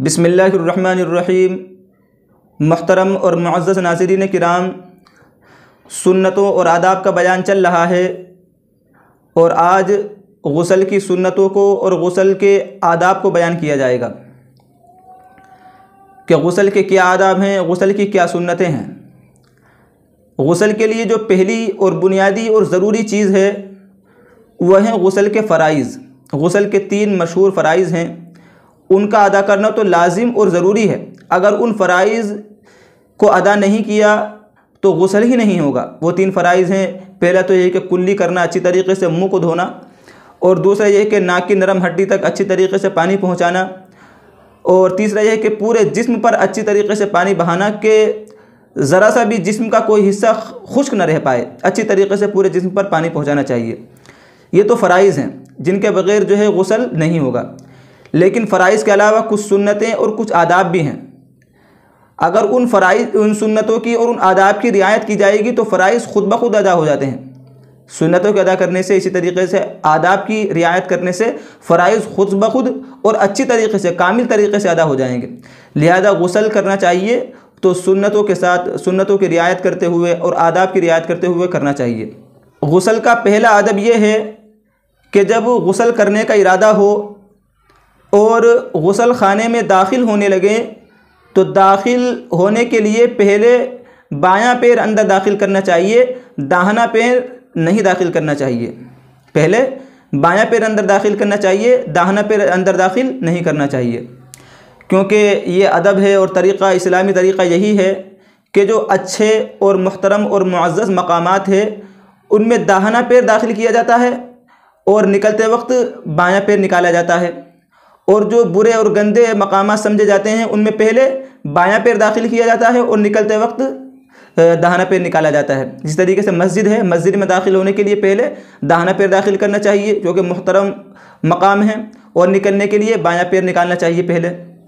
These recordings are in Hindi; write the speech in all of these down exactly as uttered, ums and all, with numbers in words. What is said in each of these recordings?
बिस्मिल्लाहिर्रहमानिर्रहीम। मुहतरम और मुअज़्ज़ज़ नाज़रीन किराम, सुन्नतों और आदाब का बयान चल रहा है और आज गुस्ल की सुन्नतों को और गुस्ल के आदाब को बयान किया जाएगा कि गुस्ल के क्या आदाब हैं, गुस्ल की क्या सुन्नतें हैं। गुस्ल के लिए जो पहली और बुनियादी और ज़रूरी चीज़ है वह है गुस्ल के फ़राइज़। गुस्ल के तीन मशहूर फ़राइज़ हैं, उनका अदा करना तो लाजिम और ज़रूरी है। अगर उन फ़राइज़ को अदा नहीं किया तो गुस्ल ही नहीं होगा। वो तीन फ़राइज़ हैं, पहला तो ये कि कुल्ली करना, अच्छी तरीके से मुँह को धोना, और दूसरा ये कि नाक की नरम हड्डी तक अच्छी तरीके से पानी पहुँचाना, और तीसरा यह कि पूरे जिस्म पर अच्छी तरीके से पानी बहाना कि ज़रा सा भी जिस्म का कोई हिस्सा खुश्क न रह पाए, अच्छी तरीके से पूरे जिस्म पर पानी पहुँचाना चाहिए। ये तो फ़राइज़ हैं जिनके बग़ैर जो है गुस्ल नहीं होगा। लेकिन फ़राइज़ के अलावा कुछ सुन्नतें और कुछ आदाब भी हैं। अगर उन फ़राइज़ उन सुन्नतों की और उन आदाब की रियायत की जाएगी तो फ़राइज़ खुद ब खुद अदा हो जाते हैं। सुन्नतों के अदा करने से, इसी तरीके से आदाब की रियायत करने से फ़राइज़ खुद ब खुद और अच्छी तरीके से, कामिल तरीके से अदा हो जाएंगे। लिहाजा गुस्ल करना चाहिए तो सुन्नतों के साथ, सुन्नतों की रियायत करते हुए और आदाब की रियायत करते हुए करना चाहिए। गुस्ल का पहला अदब यह है कि जब गुस्ल करने का इरादा हो और गुस्ल खाने में दाखिल होने लगे तो दाखिल होने के लिए पहले बायां पैर अंदर दाखिल करना चाहिए, दाहिना पैर नहीं दाखिल करना चाहिए। पहले बायां पैर अंदर दाखिल करना चाहिए, दाहिना पैर अंदर दाखिल नहीं करना चाहिए, क्योंकि ये अदब है और तरीक़ा, इस्लामी तरीक़ा यही है कि जो अच्छे और मुहतरम और मुअज़्ज़ज़ मकामात है उनमें दाहिना पैर दाखिल किया जाता है और निकलते वक्त बायां पैर निकाला जाता है, और जो बुरे और गंदे मकामात समझे जाते हैं उनमें पहले बायां पैर दाखिल किया जाता है और निकलते वक्त दाहिना पैर निकाला जाता है। जिस तरीके से मस्जिद है, मस्जिद में दाखिल होने के लिए पहले दाहिना पैर दाखिल करना चाहिए जो कि मुहतरम मकाम है, और निकलने के लिए बायां पैर निकालना चाहिए पहले,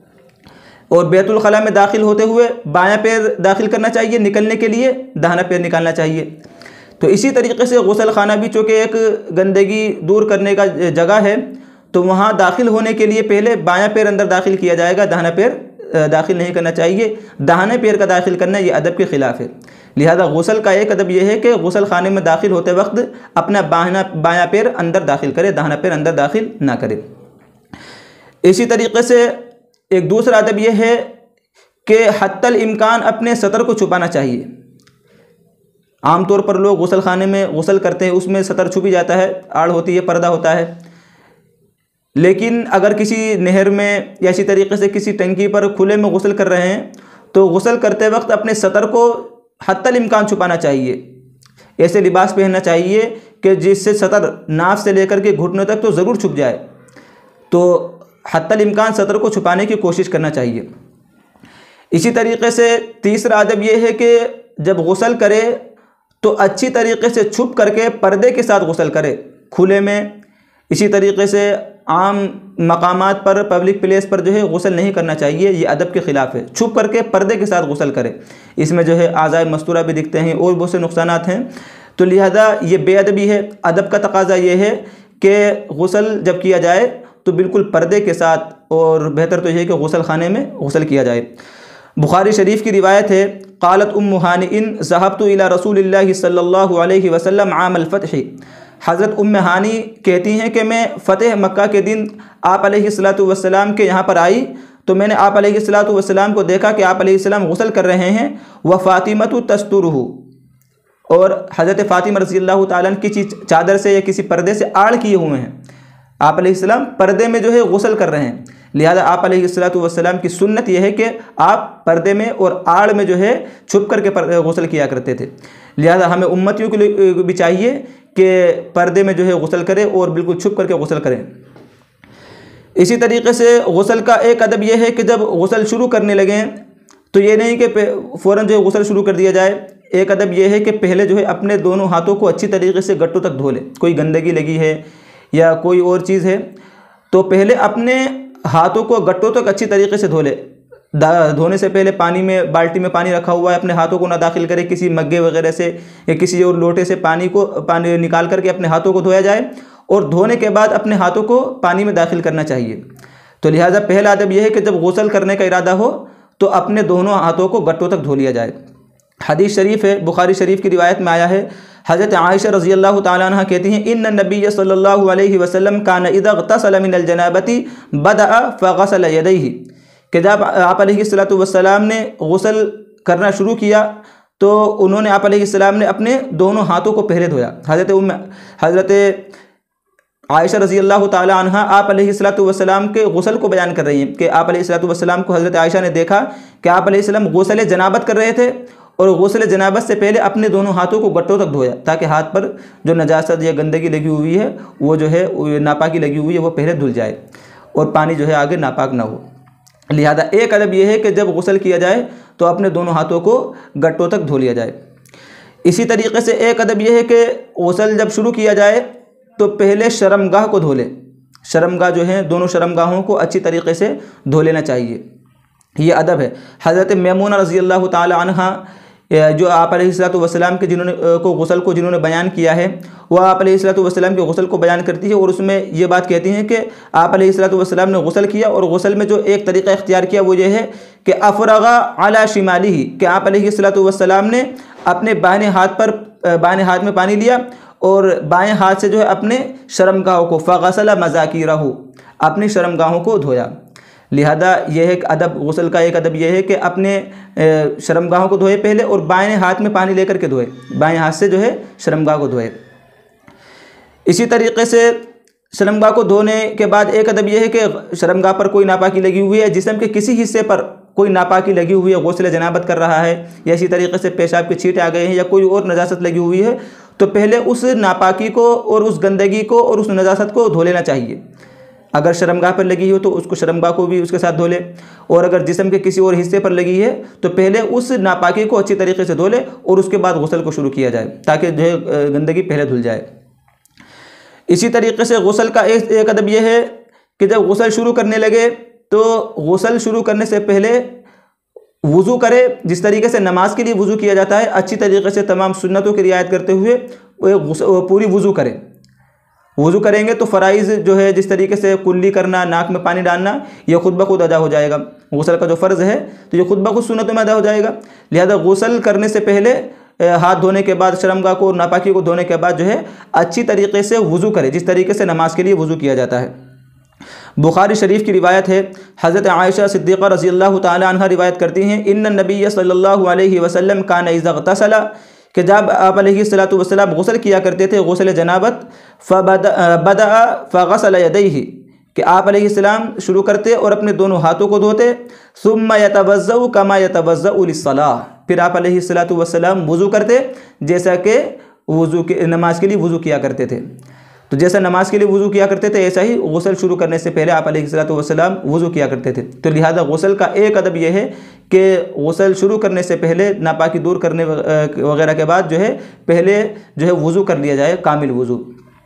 और बैतुल खला में दाखिल होते हुए बायां पैर दाखिल करना चाहिए, निकलने के लिए दाहिना पैर निकालना चाहिए। तो इसी तरीके से गुस्ल खाना भी चूँकि एक गंदगी दूर करने का जगह है, तो वहाँ दाखिल होने के लिए पहले बायां पैर अंदर दाखिल किया जाएगा, दाहिना पैर दाखिल नहीं करना चाहिए। दाहिने पैर का दाखिल करना ये अदब के ख़िलाफ़ है। लिहाजा गुस्ल का एक अदब यह है कि गुस्ल खाने में दाखिल होते वक्त अपना बायां बायां पैर अंदर दाखिल करे, दाहिना पैर अंदर दाखिल ना करे। इसी तरीके से एक दूसरा अदब यह है कि हत्तल इम्कान अपने सतर को छुपाना चाहिए। आमतौर पर लोग गुस्ल खाने में गुस्ल करते हैं, उसमें सतर छुपी जाता है, आड़ होती है, पर्दा होता है। लेकिन अगर किसी नहर में या इसी तरीके से किसी टंकी पर खुले में गुस्ल कर रहे हैं तो गुस्ल करते वक्त अपने सतर को हत्तल इम्कान छुपाना चाहिए। ऐसे लिबास पहनना चाहिए कि जिससे सतर नाफ से लेकर के घुटनों तक तो ज़रूर छुप जाए। तो हत्तल इम्कान सतर को छुपाने की कोशिश करना चाहिए। इसी तरीके से तीसरा अदब यह है कि जब गुस्ल करे तो अच्छी तरीके से छुप करके पर्दे के साथ गुस्ल करे, खुले में। इसी तरीके से आम मकामात पर, पब्लिक प्लेस पर जो है गुस्ल नहीं करना चाहिए, ये अदब के ख़िलाफ़ है। छुप करके पर्दे के साथ गुस्ल करे, इसमें जो है आज़ाए मस्तूरा भी दिखते हैं और बहुत से नुकसानात हैं। तो लिहाजा ये बेअदबी है। अदब का तकाज़ा ये है कि गुस्ल जब किया जाए तो बिल्कुल पर्दे के साथ, और बेहतर तो यह है कि गुस्ल खाने में गुस्ल किया जाए। बुखारी शरीफ की रिवायत है, क़ालत उम्मु हानिइन ज़हबतु इला रसूलिल्लाहि सल्लल्लाहु अलैहि वसल्लम आमल फ़त्ह। हज़रत उम्मे हानी कहती हैं कि मैं फ़तेह मक्का के दिन आप अलैहिस्सलातु वस्सलाम के यहाँ पर आई तो मैंने आप अलैहिस्सलातु वस्सलाम को देखा कि आप अलैहिस्सलाम गुस्ल कर रहे हैं। व फ़ातिमतु तस्तुरुहु, और हज़रत फ़ातिमा रज़ियल्लाहु ताला अन्हा किसी चादर से या किसी पर्दे से आड़ किए हुए हैं। आप अलैहिस्सलाम पर्दे में जो है गुस्ल कर रहे हैं। लिहाजा आप अलैहिस्सलातु वस्सलाम की सुन्नत यह है कि आप पर्दे में और आड़ में जो है छुप करके गुस्ल किया करते थे। लिहाजा हमें उम्मतियों के लिए भी चाहिए कि पर्दे में जो है गुस्ल करें और बिल्कुल छुप करके गुस्ल करें। इसी तरीके से गुस्ल का एक अदब यह है कि जब गुस्ल शुरू करने लगें तो ये नहीं कि फ़ौरन जो है गुस्ल शुरू कर दिया जाए। एक अदब यह है कि पहले जो है अपने दोनों हाथों को अच्छी तरीके से गट्टों तक धो ले। कोई गंदगी लगी है या कोई और चीज़ है तो पहले अपने हाथों को गट्टों तक अच्छी तरीके से धो ले। धोने से पहले पानी में, बाल्टी में पानी रखा हुआ है, अपने हाथों को ना दाखिल करे, किसी मग्गे वगैरह से या किसी और लोटे से पानी को पानी निकाल करके अपने हाथों को धोया जाए, और धोने के बाद अपने हाथों को पानी में दाखिल करना चाहिए। तो लिहाजा पहला अदब यह है कि जब गुस्ल करने का इरादा हो तो अपने दोनों हाथों को गट्टों तक धो लिया जाए। हदीस शरीफ है, बुखारी शरीफ की रिवायत में आया है, हज़रत आयशा रज़ी अल्लाह ताला अन्हा कहती हैं, इन्न नबी सल्लल्लाहु अलैहि वसल्लम कान इज़ा इग़तसल मिनल जनाबती बदअ फ़ग़सल यदैहि, कि जब आप अलैहिस्सलातु वस्सलाम ने गुस्ल करना शुरू किया तो उन्होंने आप अलैहिस्सलाम ने अपने दोनों हाथों को पहले धोया। हज़रत उम हज़रत आयशा रज़ी अल्लाह ताला अन्हा आप अलैहिस्सलातु वस्सलाम के गुस्ल को बयान कर रही हैं कि आप अलैहिस्सलातु वस्सलाम को हज़रत आयशा ने देखा कि आप अलैहिस्सलाम गुस्ल जनाबत कर रहे थे और गुस्ल जनाबत से पहले अपने दोनों हाथों को गट्टों तक धोया, ताकि हाथ पर जो नजासत या गंदगी लगी हुई है, वो जो है नापाकी लगी हुई है, वो पहले धुल जाए और पानी जो है आगे नापाक ना हो। लिहाजा एक अदब यह है कि जब गुस्ल किया जाए तो अपने दोनों हाथों को गट्टों तक धो लिया जाए। इसी तरीके से एक अदब यह है कि गुस्ल जब शुरू किया जाए तो पहले शर्मगाह को धो ले। शर्मगाह जो है, दोनों शर्मगाहों को अच्छी तरीके से धो लेना चाहिए, ये अदब है। हज़रत मैमूना रज़ी अल्लाह ताला अन्हा जो आप अलैहिस्सलातु वस्सलाम के जिन्होंने को गुस्ल को जिन्होंने बयान किया है, वह आप अलैहिस्सलातु वस्सलाम के गुस्ल को बयान करती है और उसमें ये बात कहती हैं कि आप अलैहिस्सलातु वस्सलाम ने गुस्ल किया और गुस्ल में जो एक तरीक़ा इख्तियार किया वो ये है कि अफ़रगा अला शिमालिही, कि आप अलैहिस्सलातु वस्सलाम ने अपने बाएं हाथ पर बाएं हाथ में पानी लिया और बाएं हाथ से जो है अपने शर्मगाहों को फ़ग़सल मज़ाकिरहु, अपनी शर्मगाहों को धोया। लिहाजा यह एक अदब, गुस्ल का एक अदब यह है कि अपने शर्मगाहों को धोए पहले और बाएं हाथ में पानी लेकर के धोए, बाएं हाथ से जो है शर्मगाह को धोए। इसी तरीके से शर्मगाह को धोने के बाद एक अदब यह है कि शर्मगाह पर कोई नापाकी लगी हुई है, जिस्म के किसी हिस्से पर कोई नापाकी लगी हुई है, गुस्ल जनाबत कर रहा है या इसी तरीके से पेशाब के छींटे आ गए हैं या कोई और नजासत लगी हुई है, तो पहले उस नापाकी को और उस गंदगी को और उस नजासत को धो लेना चाहिए। अगर शर्मगाह पर लगी हो तो उसको शर्मगाह को भी उसके साथ धो ले, और अगर जिस्म के किसी और हिस्से पर लगी है तो पहले उस नापाकी को अच्छी तरीके से धो ले और उसके बाद गुस्ल को शुरू किया जाए, ताकि जो है गंदगी पहले धुल जाए। इसी तरीके से गुस्ल का एक एक अदब यह है कि जब गुस्ल शुरू करने लगे तो गुस्ल शुरू करने से पहले वुज़ू करे, जिस तरीके से नमाज के लिए वुज़ू किया जाता है, अच्छी तरीके से तमाम सुन्नतों की रियायत करते हुए वो पूरी वुज़ू करें। वुज़ू करेंगे तो फ़राइज़ जो है, जिस तरीके से कुल्ली करना, नाक में पानी डालना, यह खुद ब खुद अदा हो जाएगा। गुस्ल का जो फ़र्ज़ है तो ये खुद ब खुद सुन्नतों में अदा हो जाएगा। लिहाजा गुस्ल करने से पहले हाथ धोने के बाद, शर्मगाह को, नापाकी को धोने के बाद जो है अच्छी तरीके से वुज़ू करें, जिस तरीके से नमाज के लिए वुज़ू किया जाता है। बुखारी शरीफ की रिवायत है, हज़रत आयशा सिद्दीक़ा रज़ी अल्लाह ताला अन्हा रिवायत करती हैं, इन्न नबी सल्लल्लाहु अलैहि वसल्लम कान इज़ा इग़तसला, कि जब आप अलैहिस्सलातु वस्सलाम गुस्ल किया करते थे, गुस्ल जनाबत, फ़बदअ फ़ग़सल यदैहि, कि आप अलैहिस्सलाम शुरू करते और अपने दोनों हाथों को धोते, सुम्मा यतवज़्ज़उ कमा यतवज़्ज़उ लिस्सलाह, फिर आप अलैहिस्सलातु वस्सलाम वुज़ू करते जैसा कि वुज़ू के नमाज के लिए वुज़ू किया करते थे। तो जैसा नमाज के लिए वुज़ू किया करते थे ऐसा ही गुस्ल शुरू करने से पहले आप अलैहिस्सलातु वस्सलाम वुज़ू किया करते थे। तो लिहाजा गुस्ल का एक अदब यह है कि गुस्ल शुरू करने से पहले, नापाकी दूर करने वगैरह के बाद जो है पहले जो है वुज़ू कर लिया जाए, कामिल वुज़ू।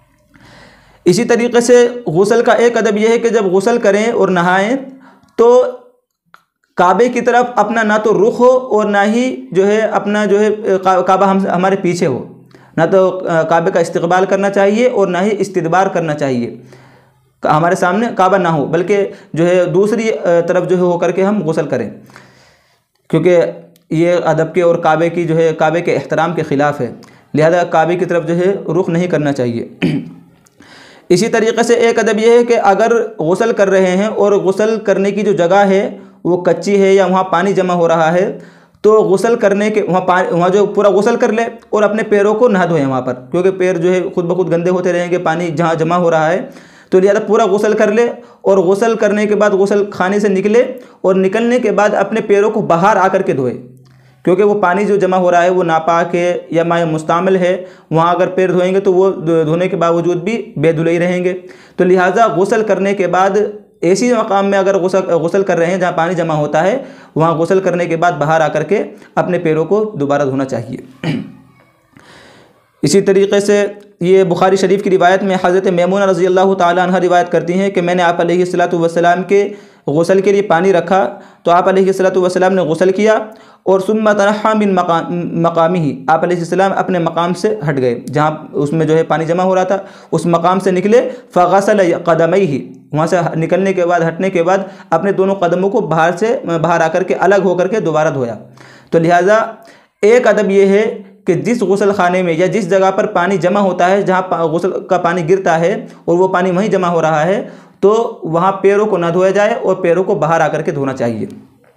इसी तरीके से गुस्ल का एक अदब यह है कि जब गुस्ल करें और नहाएं तो काबे की तरफ अपना ना तो रुख हो और ना ही जो है अपना जो है काबा हम हमारे पीछे हो, ना तो काबे का इस्तकबाल करना चाहिए और ना ही इस्तदबार करना चाहिए, हमारे सामने काबा ना हो, बल्कि जो है दूसरी तरफ जो है होकर के हम गुस्ल करें, क्योंकि ये अदब के और काबे की जो है काबे के एहतराम के ख़िलाफ़ है। लिहाजा काबे की तरफ जो है रुख नहीं करना चाहिए। इसी तरीके से एक अदब यह है कि अगर गुस्ल कर रहे हैं और गुस्ल करने की जो जगह है वो कच्ची है या वहाँ पानी जमा हो रहा है, तो गुस्ल करने के वहाँ पानी वहाँ जो पूरा गुस्ल कर ले और अपने पैरों को नहा धोएं वहाँ पर, क्योंकि पैर जो है खुद ब खुद गंदे होते रहेंगे पानी जहाँ जमा हो रहा है। तो लिहाजा पूरा गुस्ल कर ले और गुस्ल करने के बाद गुस्ल खाने से निकले और निकलने के बाद अपने पैरों को बाहर आकर के धोए, क्योंकि वो पानी जो जमा हो रहा है वो नापाक है या माय मुस्तामिल है, वहाँ अगर पैर धोएंगे तो वो धोने के बावजूद भी बेधुले ही रहेंगे। तो लिहाजा गुस्ल करने के बाद ऐसी मकाम में अगर गुस्ल गुस्ल कर रहे हैं जहाँ पानी जमा होता है, वहाँ गुस्ल करने के बाद बाहर आकर के अपने पैरों को दोबारा धोना चाहिए। इसी तरीके से ये बुखारी शरीफ की रिवायत में हज़रत मैमूना रज़ी अल्लाह ताला अन्हा रिवायत करती हैं कि मैंने आप अलैहिस्सलातु वस्सलाम के गुस्ल के लिए पानी रखा तो आप अलैहिस्सलातु वस्सलाम ने गुस्ल किया और सुम्मा तनहा मिन मकामी ही, आप अलैहिस्सलाम अपने मकाम से हट गए, जहाँ उसमें जो है पानी जमा हो रहा था उस मकाम से निकले। फ़ग़सल क़दमैहि, वहाँ से निकलने के बाद हटने के बाद अपने दोनों कदमों को बाहर से बाहर आकर के अलग होकर के दोबारा धोया। तो लिहाजा एक अदब ये है कि जिस गुस्ल खाने में या जिस जगह पर पानी जमा होता है, जहाँ गुस्ल का पानी गिरता है और वो पानी वहीं जमा हो रहा है, तो वहाँ पैरों को ना धोया जाए और पैरों को बाहर आकर के धोना चाहिए।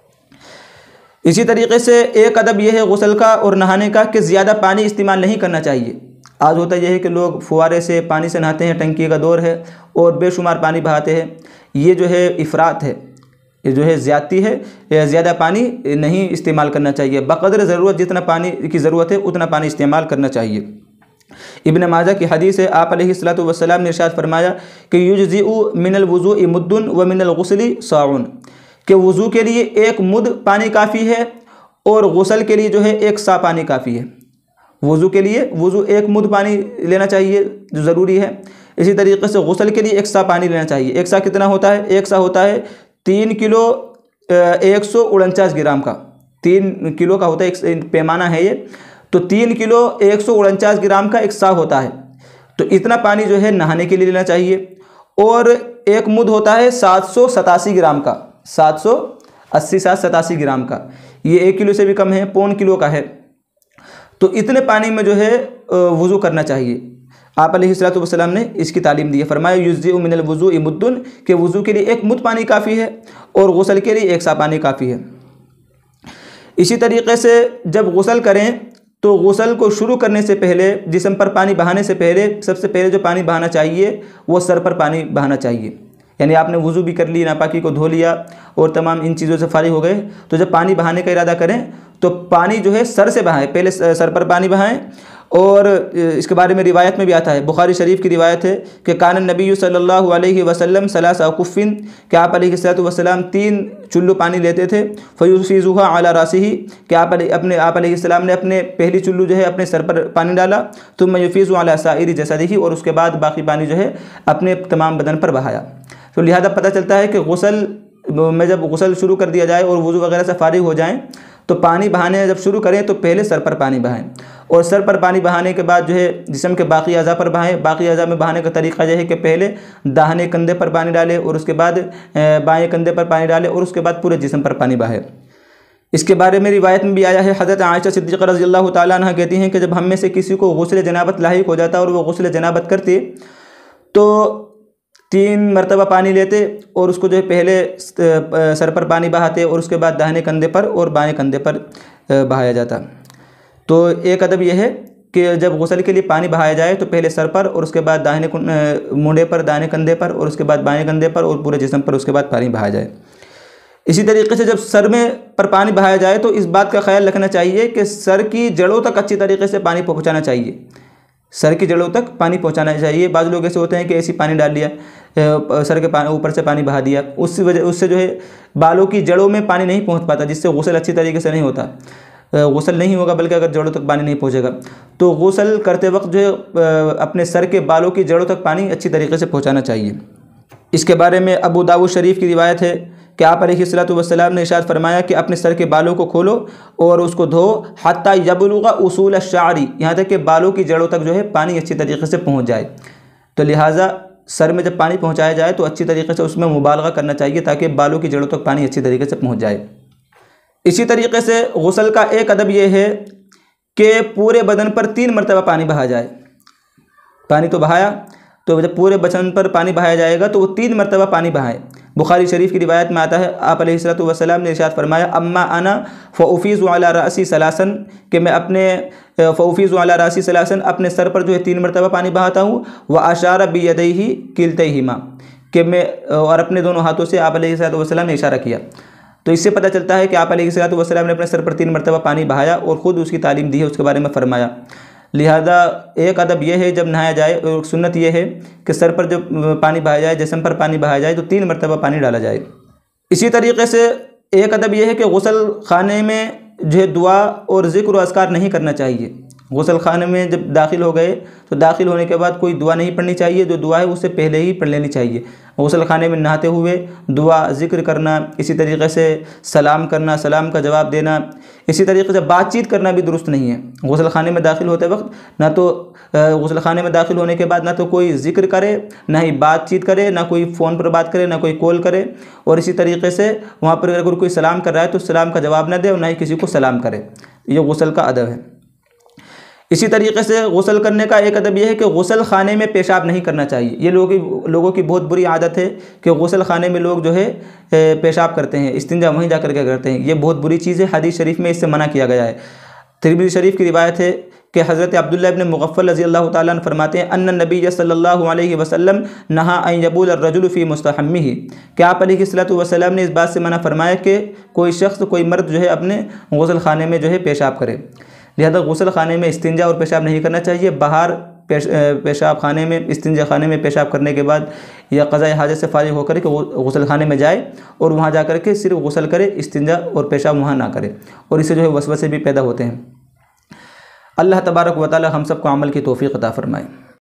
इसी तरीके से एक अदब यह है गुस्ल का और नहाने का कि ज़्यादा पानी इस्तेमाल नहीं करना चाहिए। आज होता यह है कि लोग फुवारे से पानी से नहाते हैं, टंकी का दौर है और बेशुमार पानी बहाते हैं। ये जो है इफ़रात है, ये जो है ज़्यादती है, ज़्यादा पानी नहीं इस्तेमाल करना चाहिए। बक़दर ज़रूरत जितना पानी की ज़रूरत है उतना पानी इस्तेमाल करना चाहिए। इब्न माजा की हदीस है, आप अलैहिस्सलातु वस्सलाम ने इरशाद फरमाया कि युजज़िउ मिनल वुज़ूइ मुद्दुन व मिनल गुस्लि साउन, कि वज़ू के लिए एक मुद पानी काफ़ी है और गुस्ल के लिए जो है एक सा पानी काफ़ी है। वज़ू के लिए वज़ू एक मुद पानी लेना चाहिए जो ज़रूरी है। इसी तरीके से गुस्ल के लिए एक सा पानी लेना चाहिए। एक सा कितना होता है? एक सा होता है तीन किलो एक सौ उनचास ग्राम का, तीन किलो का होता है, एक पैमाना है ये। तो तीन किलो एक सौ उनचास ग्राम का एक सा होता है। तो इतना पानी जो है नहाने के लिए लेना चाहिए। और एक मुद होता है सात सौ सतासी ग्राम का, सात सौ अस्सी सात सतासी ग्राम का, ये एक किलो से भी कम है, पौन किलो का है। तो इतने पानी में जो है वज़ू करना चाहिए। आप अलैहिस्सलातु वस्सलाम ने इसकी तालीम दी है। फरमाया युज़्ज़िउ मिनल वुज़ूइ मुद्दुन, कि वज़ू के लिए एक मुद पानी काफ़ी है और गुस्ल के लिए एक सा पानी काफ़ी है। इसी तरीके से जब गुस्ल करें तो गुस्ल को शुरू करने से पहले, जिस्म पर पानी बहाने से पहले, सबसे पहले जो पानी बहाना चाहिए वो सर पर पानी बहाना चाहिए। यानी आपने वज़ू भी कर ली, नापाकी को धो लिया और तमाम इन चीज़ों से फारिग हो गए, तो जब पानी बहाने का इरादा करें तो पानी जो है सर से बहाएं, पहले सर पर पानी बहाएं। और इसके बारे में रिवायत में भी आता है, बुखारी शरीफ की रिवायत है कि कान नबी सल्लल्लाहु अलैहि वसल्लम सलासा कुफ़िन, कि आप अलैहिस्सलातु वस्सलाम तीन चुल्लू पानी लेते थे। फ़युफ़ीज़ुहा अला रासिही, कि आप अपने आप अलैहिस्सलाम ने अपने पहली चुल्लू जो है अपने सर पर पानी डाला, तुम्मा युफ़ीज़ु अला साइरि जसदिही, और उसके बाद बाकी पानी जो है अपने तमाम बदन पर बहाया। तो लिहाजा पता चलता है कि गुस्ल में जब गुस्ल शुरू कर दिया जाए और वज़ू वगैरह से फारिग हो जाएं तो पानी बहाने जब शुरू करें तो पहले सर पर पानी बहाएं, और सर पर पानी बहाने के बाद जो है जिस्म के बाकी अज़ा पर बहाएं। बाकी अज़ा में बहाने का तरीक़ा यह है कि पहले दाहिने कंधे पर पानी डालें और उसके बाद बाएँ कंधे पर पानी डालें और उसके बाद पूरे जिस्म पर पानी बहाएं। इसके बारे में रिवायत में भी आया है, हज़रत आयशा सिद्दीक़ा रज़ी अल्लाह ताला अन्हा कहती हैं कि जब हम में से किसी को गुस्ल जनाबत लाहिक हो जाता और वो गुस्ल जनाबत करती तो तीन मरतबा पानी लेते और उसको जो है पहले सर पर पानी बहाते और उसके बाद दाहिने कंधे पर और बाएं कंधे पर बहाया जाता। तो एक अदब यह है कि जब गुस्ल के लिए पानी बहाया जाए तो पहले सर पर और उसके बाद दाहिने मूंढे पर, दाहिने कंधे पर और उसके बाद बाएं कंधे पर और पूरे जिस्म पर उसके बाद पानी बहाया जाए। इसी तरीके से जब सर में पर पानी बहाया जाए तो इस बात का ख्याल रखना चाहिए कि सर की जड़ों तक अच्छी तरीके से पानी पहुँचाना चाहिए, सर की जड़ों तक पानी पहुंचाना चाहिए। बाज़ लोग ऐसे होते हैं कि ऐसी पानी डाल लिया, सर के पानी ऊपर से पानी बहा दिया, उस वजह उससे जो है बालों की जड़ों में पानी नहीं पहुंच पाता, जिससे गुस्ल अच्छी तरीके से नहीं होता, गुस्ल नहीं होगा, बल्कि अगर जड़ों तक पानी नहीं पहुंचेगा तो गुस्ल करते वक्त जो है अपने सर के बालों की जड़ों तक पानी अच्छी तरीके से पहुँचाना चाहिए। इसके बारे में अबू दाऊद शरीफ की रिवायत है कि आप अलैहिस्सलातु वस्सलाम ने इरशाद फरमाया कि अपने सर के बालों को खोलो और उसको धो, हत्ता यबलुगा उसूल अश-शारी, यहाँ तक कि बालों की जड़ों तक जो है पानी अच्छी तरीके से पहुँच जाए। तो लिहाजा सर में जब पानी पहुँचाया जाए तो अच्छी तरीके से उसमें मुबालगा करना चाहिए ताकि बालों की जड़ों तक पानी अच्छी तरीके से पहुँच जाए। इसी तरीके से गुस्ल का एक अदब यह है कि पूरे बदन पर तीन मरतबा पानी बहाया जाए। पानी तो बहाया, तो जब पूरे बदन पर पानी बहाया जाएगा तो वो तीन मरतबा पानी बहाए। बुखारी शरीफ की रिवायत में आता है, आप अलैहिस्सलातु वस्सलाम ने इरशाद फरमाया, अम्मा अना फ़उफ़ीज़ु अला रासी सलासन, कि मैं अपने फ़उफ़ीज़ु अला रासी सलासन अपने सर पर जो है तीन मरतबा पानी बहाता हूँ। व अशारा बियदैहि किलतैहिमा, कि मैं और अपने दोनों हाथों से आप अलैहिस्सलातु वस्सलाम ने इशारा किया। तो इससे पता चलता है कि आप अलैहिस्सलातु वस्सलाम ने अपने सर पर तीन मरतबा पानी बहाया और ख़ुद उसकी तालीम दी है, उसके बारे में फ़रमाया। लिहाजा एक अदब यह है जब नहाया जाए, और सुन्नत यह है कि सर पर जब पानी बहाया जाए, जिस्म पर पानी बहाया जाए तो तीन मरतबा पानी डाला जाए। इसी तरीके से एक अदब यह है कि गुस्ल खाने में जो है दुआ और ज़िक्र और अज़कार नहीं करना चाहिए। गुसल खाने में जब दाखिल हो गए तो दाखिल होने के बाद कोई दुआ नहीं पढ़नी चाहिए, जो दुआ है उससे पहले ही पढ़ लेनी चाहिए। गुसल खाने में नहाते हुए दुआ ज़िक्र करना, इसी तरीके से सलाम करना, सलाम का जवाब देना, इसी तरीके से बातचीत करना भी दुरुस्त नहीं है। गुसल खाने में दाखिल होते वक्त ना तो गुसल खाने में दाखिल होने के बाद ना तो कोई ज़िक्र करे, ना ही बातचीत करे, ना कोई फ़ोन पर बात करे, ना कोई कॉल करे, और इसी तरीके से वहाँ पर अगर कोई सलाम कर रहा है तो सलाम का जवाब ना दे और ना ही किसी को सलाम करे। ये गुसल का अदब है। इसी तरीके से गुसल करने का एक अदब यह है कि गुसल खाने में पेशाब नहीं करना चाहिए। ये लोगों की लोगों की बहुत बुरी आदत है कि गुसल खाने में लोग जो है पेशाब करते हैं, इस्तिंजा वहीं जा कर के करते हैं। ये बहुत बुरी चीज़ है, हदीस शरीफ में इससे मना किया गया है। तिरमिज़ी शरीफ की रिवायत है कि हज़रत अब्दुल्लाह इब्न मुग़फ़्फ़ल रज़ी अल्लाह ताला अन्हु फरमाते हैं, अन्न नबी सल्लल्लाहु अलैहि वसल्लम नहा अन यबूल अर्रजुल फ़ी मुस्तहम्मिही, कि आप अलैहिस्सलातु वस्सलाम ने इस बात से मना फरमाया कि कोई शख्स, कोई मर्द जो है अपने गुसल खाने में जो है पेशाब करे। लिहाजा गुसल खाने में इस्तिंजा और पेशाब नहीं करना चाहिए। बाहर पेश, पेशाब खाने में, इस्तिंजा खाने में पेशाब करने के बाद या क़ज़ाए हाजत से फारिग होकर के गुसल खाने में जाए और वहाँ जा कर के सिर्फ गुसल करे, इस्तिंजा और पेशाब वहाँ ना करे, और इससे जो है वसवसे भी पैदा होते हैं। अल्लाह तबारक व तआला हम सबको अमल की तौफ़ीक़ अता फ़रमाए।